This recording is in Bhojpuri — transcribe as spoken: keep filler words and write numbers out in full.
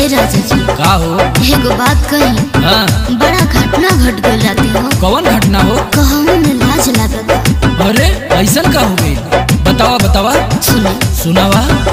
राजा जी का हो? एगो बात कही। हाँ। बड़ा घटना घट गई राते हो। कौन घटना हो? कहूँ में लाज लागत। अरे ऐसा का हो गई? बतावा बतावा। सुने सुनावा।